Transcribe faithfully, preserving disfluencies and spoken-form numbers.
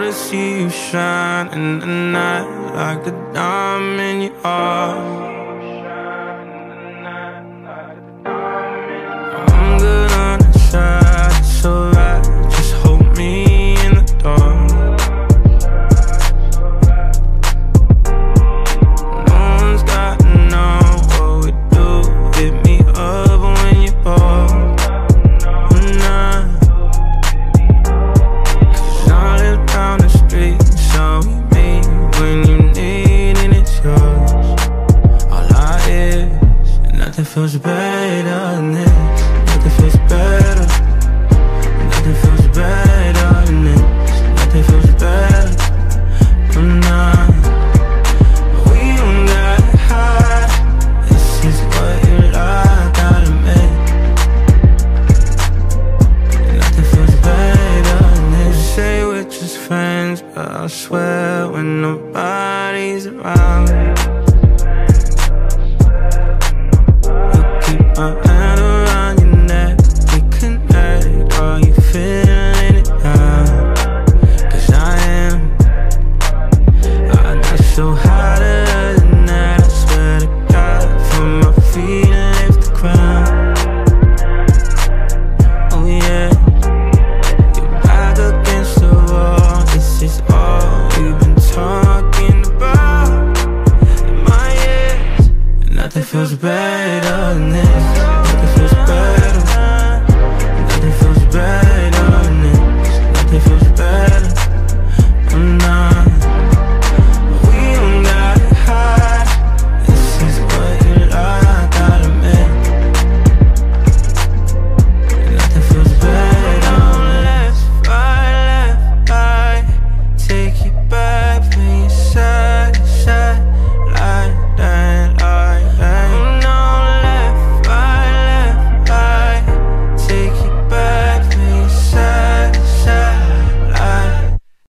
to see you shine in the night like a diamond you are. I'm good on the side, it's alright, just hold me in the dark. No one's got to know what we do, hit me up when you bored. Nothing feels better than this. Nothing feels better. Nothing feels better than this. Nothing feels better than now. We don't got high. This is what you like, gotta make. Nothing feels better than this. You say we're just friends, but I swear when nobody's around,